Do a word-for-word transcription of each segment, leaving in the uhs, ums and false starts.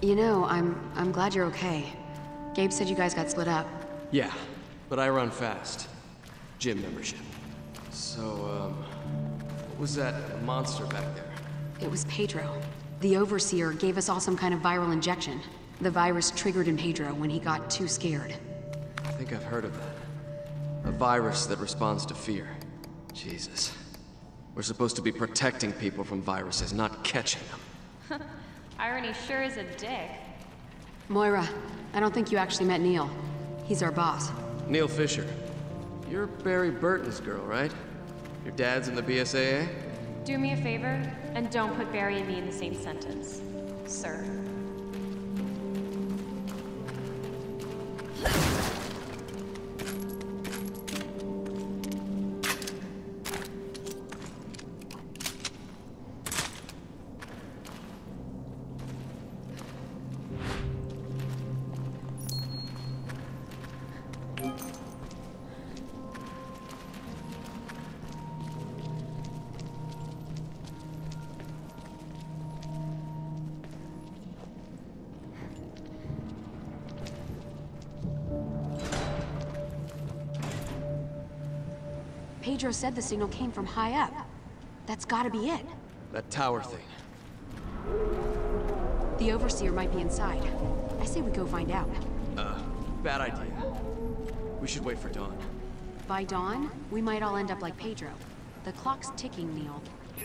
You know, I'm... I'm glad you're okay. Gabe said you guys got split up. Yeah, but I run fast. Gym membership. So, um... what was that monster back there? It was Pedro. The Overseer gave us all some kind of viral injection. The virus triggered in Pedro when he got too scared. I think I've heard of that. A virus that responds to fear. Jesus. We're supposed to be protecting people from viruses, not catching them. Irony sure is a dick. Moira, I don't think you actually met Neil. He's our boss. Neil Fisher. You're Barry Burton's girl, right? Your dad's in the B S A A? Do me a favor, and don't put Barry and me in the same sentence, sir. Pedro said the signal came from high up. That's gotta be it. That tower thing. The Overseer might be inside. I say we go find out. Uh, bad idea. We should wait for dawn. By dawn, we might all end up like Pedro. The clock's ticking, Neil.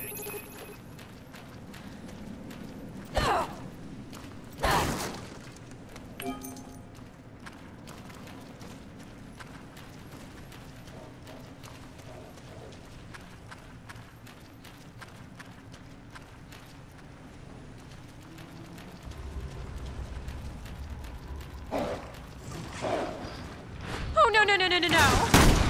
Oh, no, no, no, no, no, no!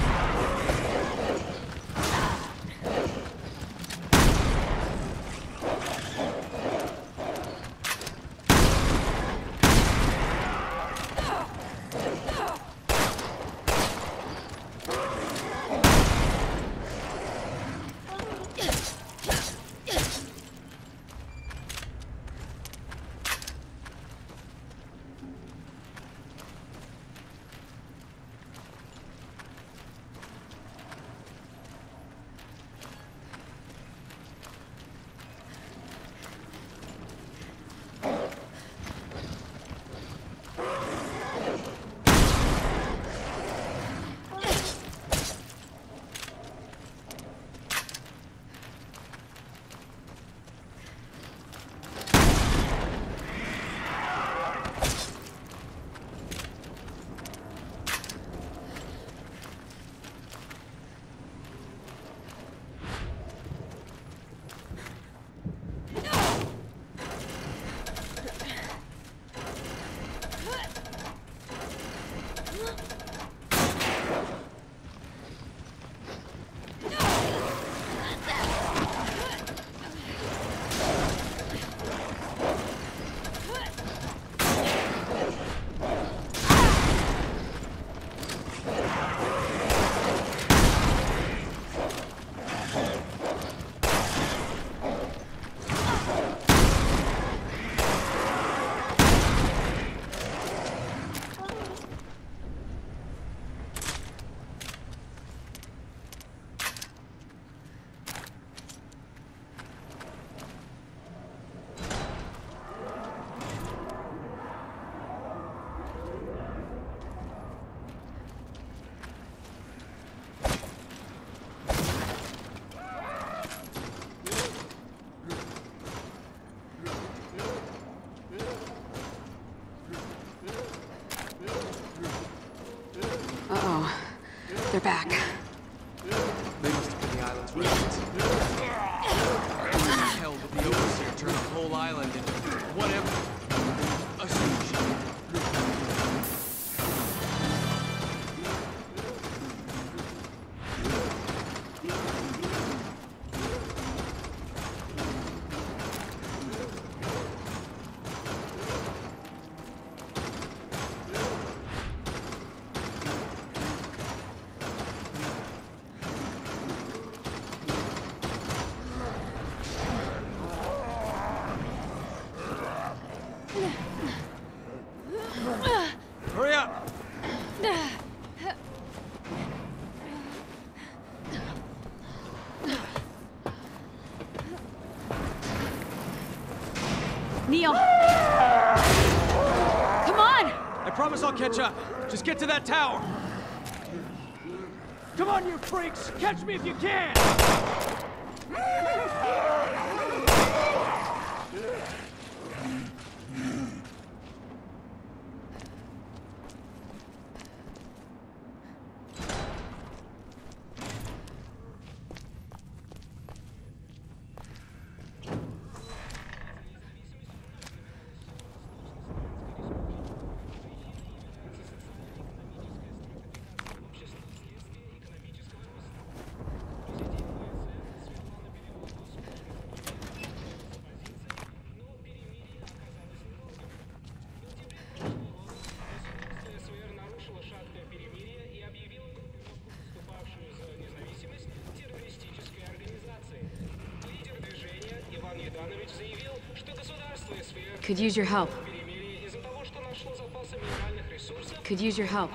Uh-oh. They're back. They must have been the island's residents. Hell, but the Overseer turned the whole island into whatever. A sushi. promise I'll catch up. Just get to that tower. Come on, you freaks! Catch me if you can! Could use your help. Could use your help.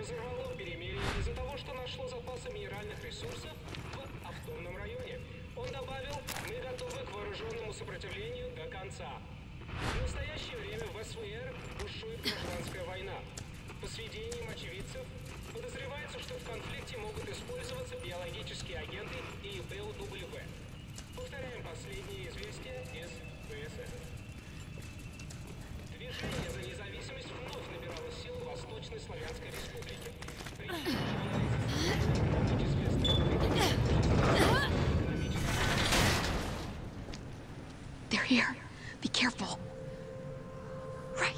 разорвало перемирие из-за того, что нашло запасы минеральных ресурсов в автономном районе. Он добавил, мы готовы к вооруженному сопротивлению до конца. В настоящее время в СВР бушует гражданская война. По сведениям очевидцев, подозревается, что в конфликте могут использоваться биологические агенты и БЛВ. Повторяем последние известия из ВСС. Движение за независимость вновь набирало силу в Восточной Славянской Республике. They're here. Be careful. Right.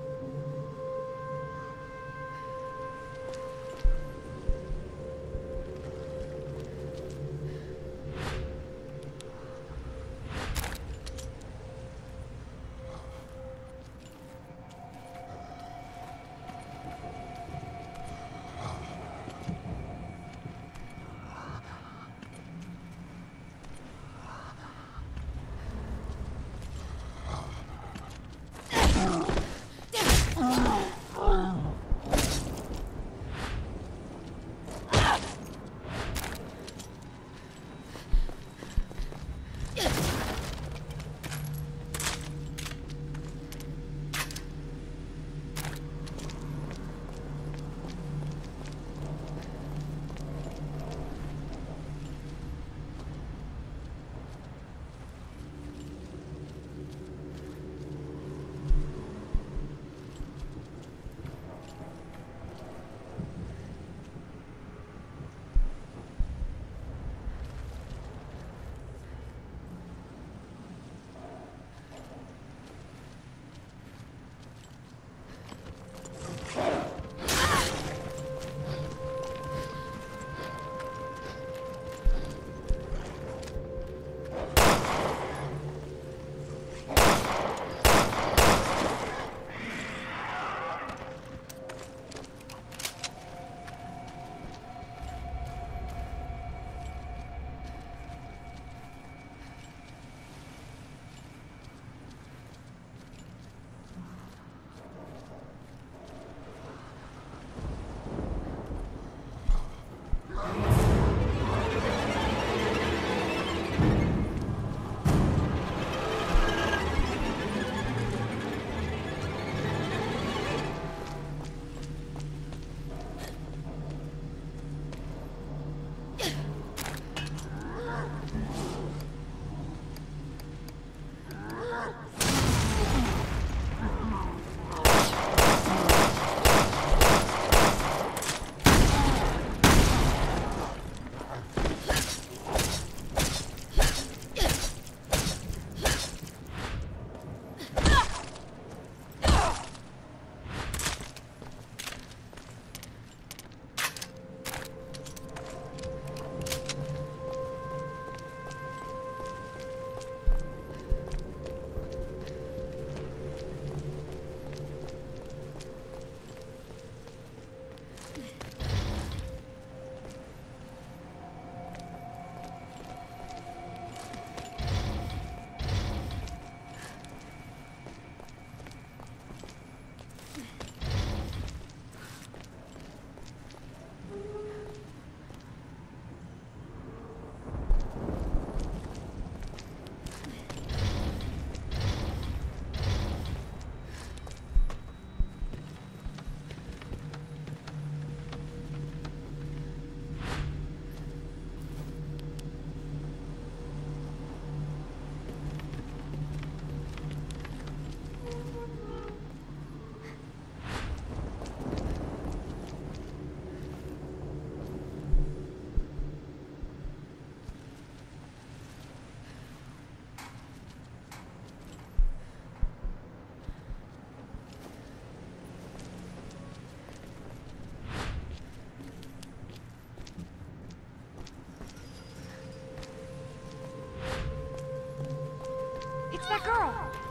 That girl!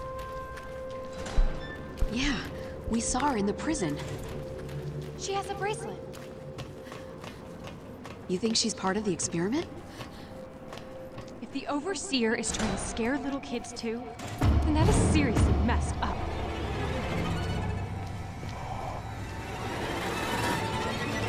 Yeah, we saw her in the prison. She has a bracelet. You think she's part of the experiment? If the Overseer is trying to scare little kids too, then that is seriously messed up.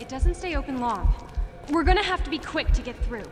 it doesn't stay open long. We're gonna have to be quick to get through.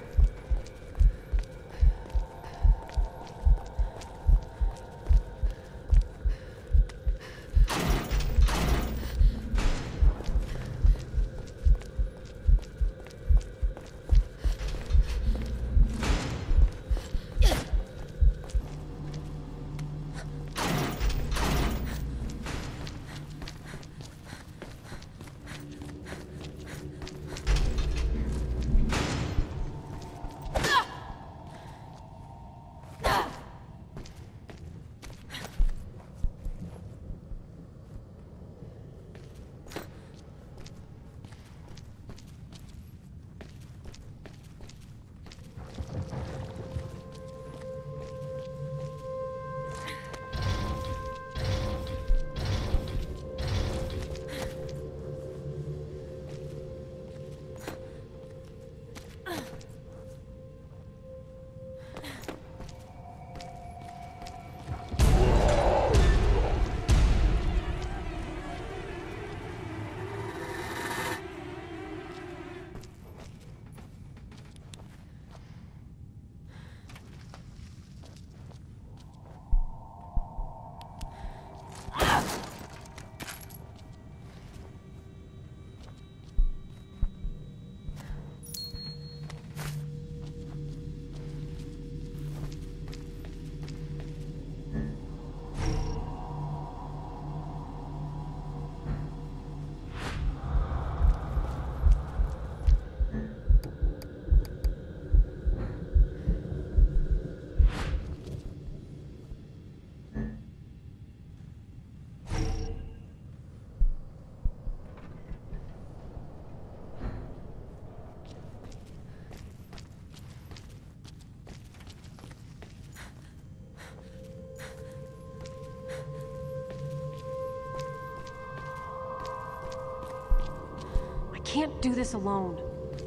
I can't do this alone.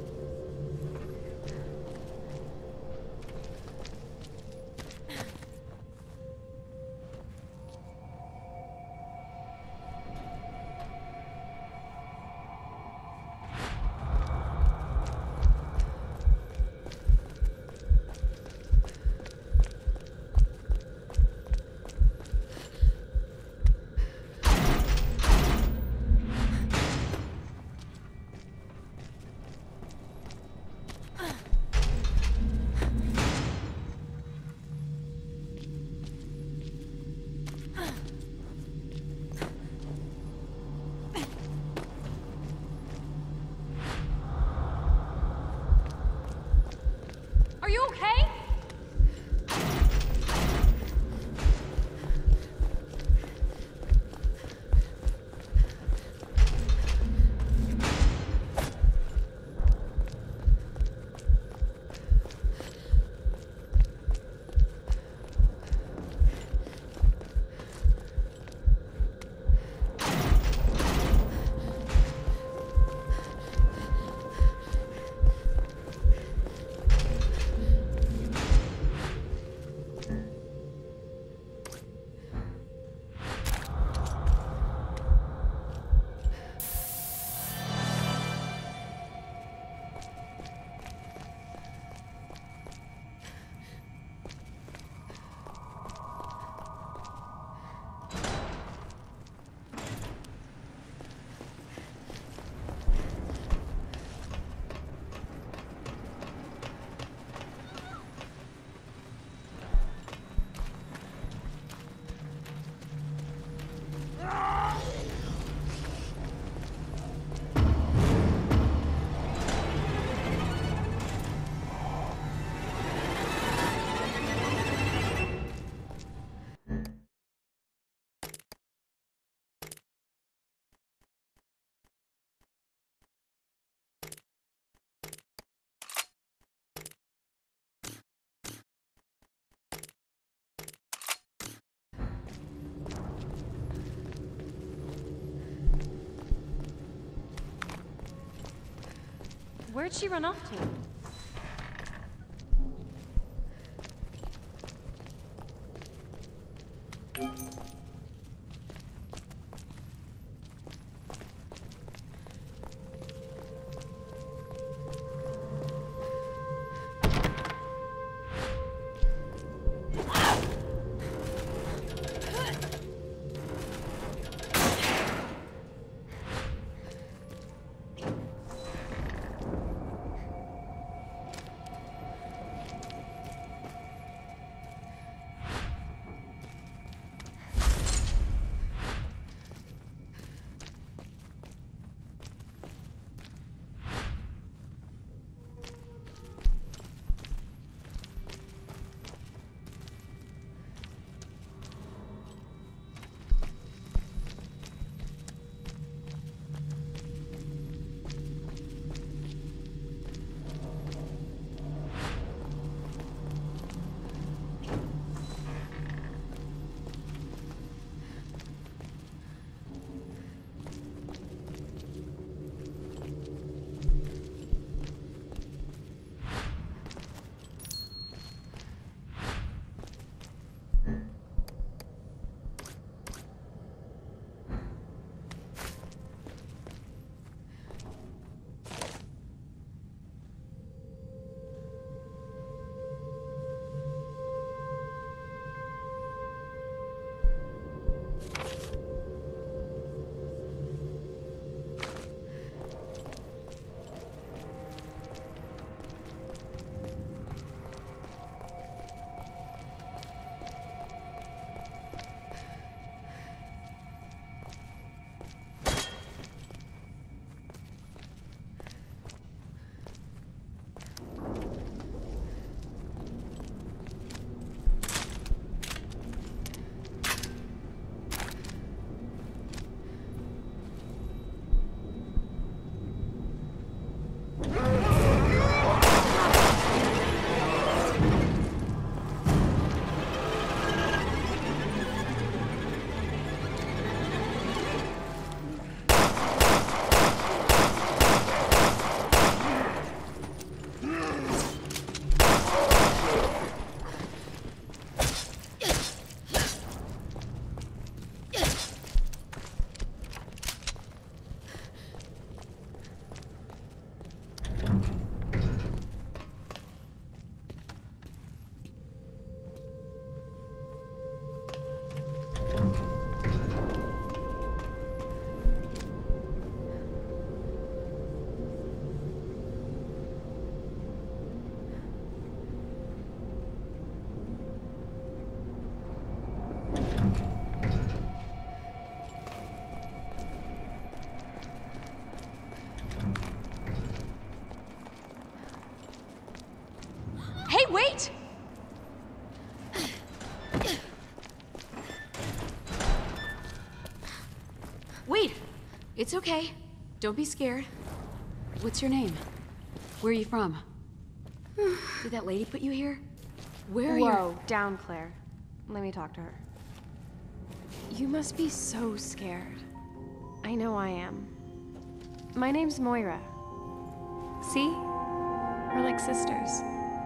Are you okay? Where'd she run off to? Wait! It's okay. Don't be scared. What's your name? Where are you from? Did that lady put you here? Where are you? Whoa, down, Claire. Let me talk to her. You must be so scared. I know I am. My name's Moira. See? We're like sisters.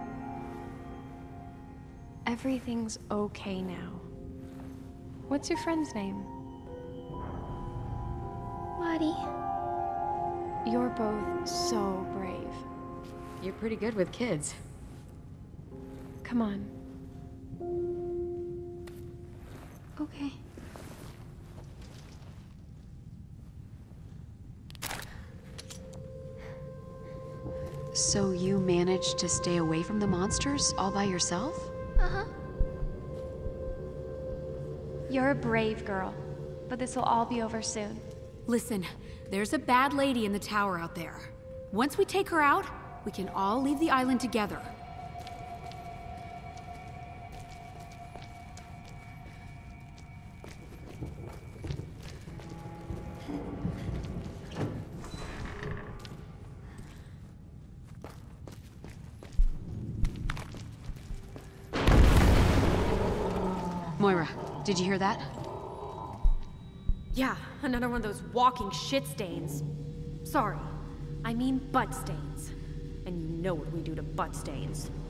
Everything's okay now. What's your friend's name? Lottie. You're both so brave. You're pretty good with kids. Come on. Okay. So you managed to stay away from the monsters all by yourself? Uh-huh. You're a brave girl, but this will all be over soon. Listen, there's a bad lady in the tower out there. Once we take her out, we can all leave the island together. Moira, did you hear that? Yeah, another one of those walking shit stains. Sorry, I mean butt stains. And you know what we do to butt stains.